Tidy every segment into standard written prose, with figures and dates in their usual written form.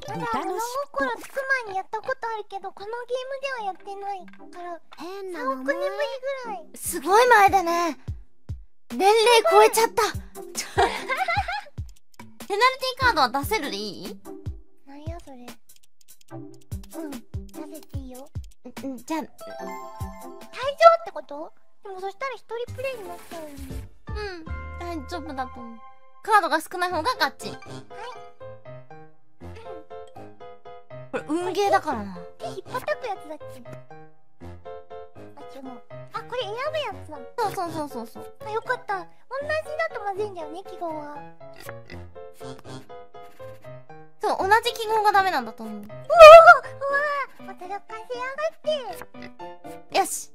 まだ物心つく前にやったことあるけど、このゲームではやってないから3億年ぶりぐらい。 すごい前だね。年齢超えちゃった。ペナルティーカードは出せるでいい？ なんやそれ。出せていいよ。 じゃあ、 退場ってこと？でもそしたら一人プレイになっちゃうよね。 大丈夫だと思う。カードが少ない方が勝ち。これ運ゲーだからな。 手引っ叩くやつだっけ？違う。これ選ぶやつだ。 そう。 あ、よかった。同じだとまずいんだよね、記号は。 そう、同じ記号がダメなんだと思う。 うわー、驚かせやがって。 よし。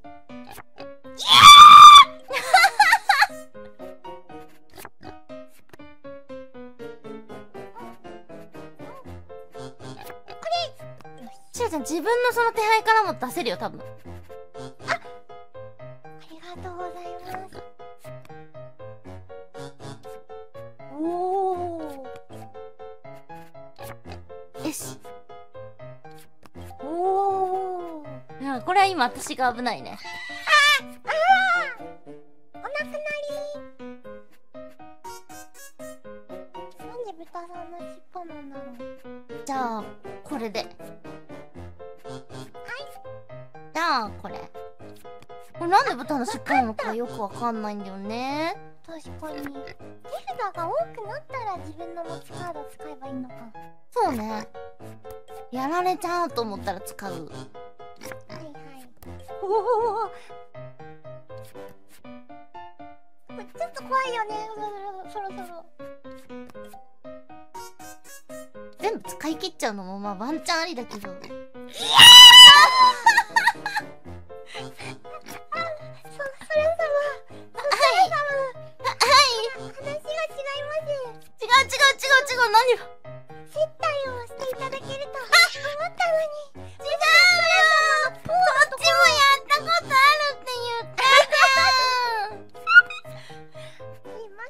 しゅうちゃん、自分のその手配からも出せるよ、多分。 ありがとうございます。おー。 よし。 おー。 いや、これは今私が危ないね。 お亡くなり。なんで豚さんの尻尾なんだろう。 じゃあ、これで。じゃあ、これ。これなんで豚の尻尾なのかよくわかんないんだよね。 確かに。手札が多くなったら自分の持ちカード使えばいいのか。 そうね。やられちゃうと思ったら使う。 はいはい。おお。これちょっと怖いよね。そろそろ。 全部使い切っちゃうのもまあワンチャンありだけど。何を接待をしていただけると思ったのに。違う、 そっちもやったことあるって言ったじゃん。 言いま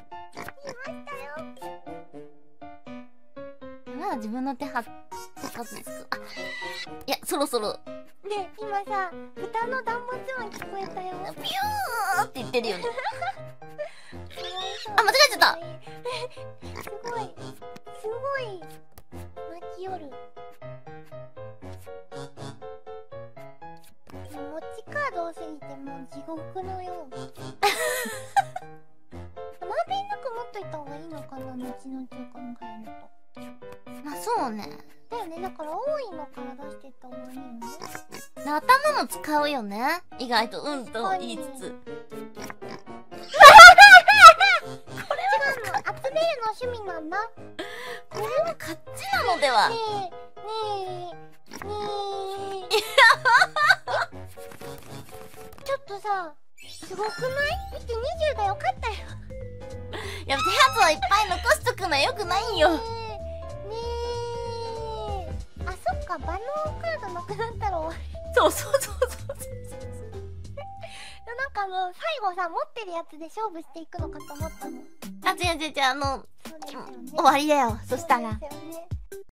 したよ。 まだ自分の手は数ですか。いや、そろそろ。 ね、今さ、豚の断末音聞こえたよ。 ピューって言ってるよね。間違えちゃった。 すごい泣きよる。持ちカード多すぎてもう地獄のよう。まんべんなく持っといた方がいいのかな、後々考えると。 まあそうね。 だよね、だから多いのから出してった方がいいよね。 頭も使うよね、意外と。と言いつつ。 集めるの趣味なんだ。 これは勝ちなのでは。 ちょっとさ、すごくない？見て、20がよかったよ。 いや、手はずはいっぱい残しとくのはよくないよ。 あ、そっか、場のカードなくなったら終わり。 そう。 なんか最後さ、持ってるやつで勝負していくのかと思ったの。 違う、 そうですよね。 終わりだよ、そしたら。 そうですよね。